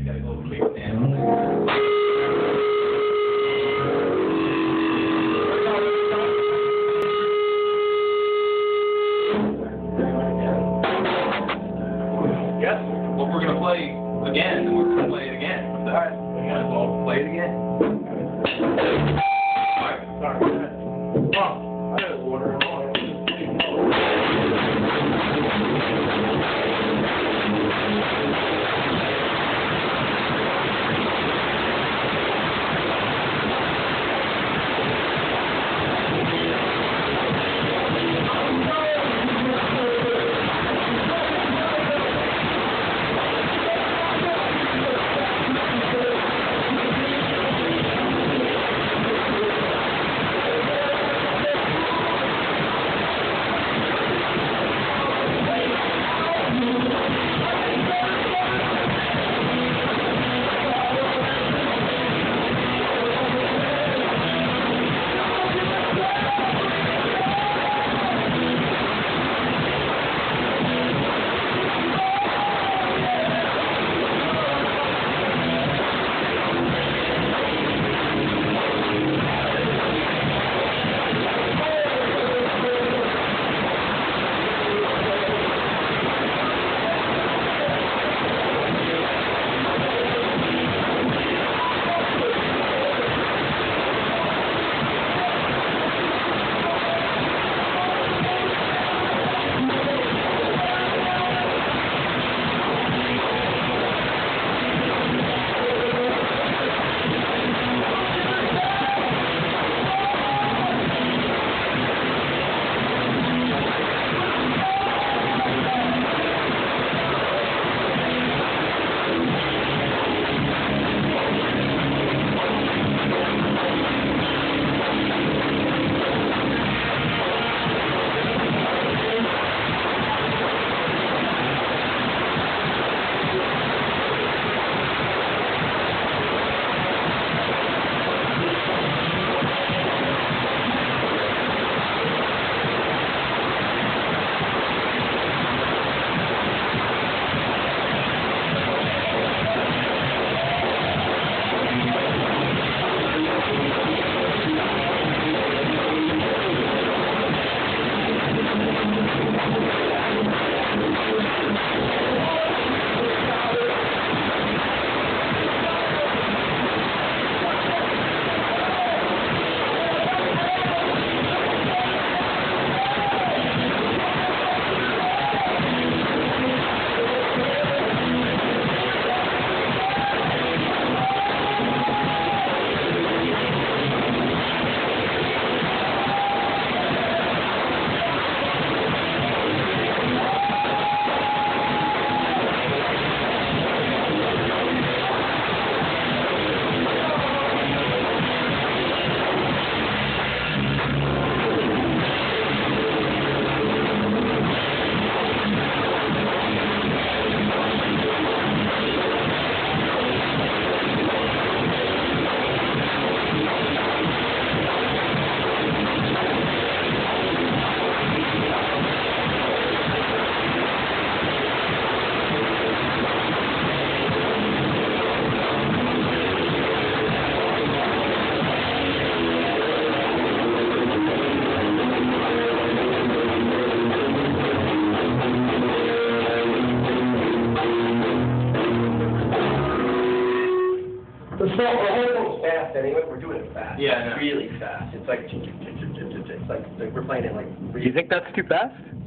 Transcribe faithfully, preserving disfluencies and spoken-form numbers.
gotta go kick down. Yes, well, we're gonna play again, and we're gonna play it again. All right, we gotta well, play it again. All right, sorry. Oh, I got water. The whole thing's fast anyway. We're doing it fast. Yeah, I know. Really fast. It's like, it's like, like we're playing it like. You think that's too fast?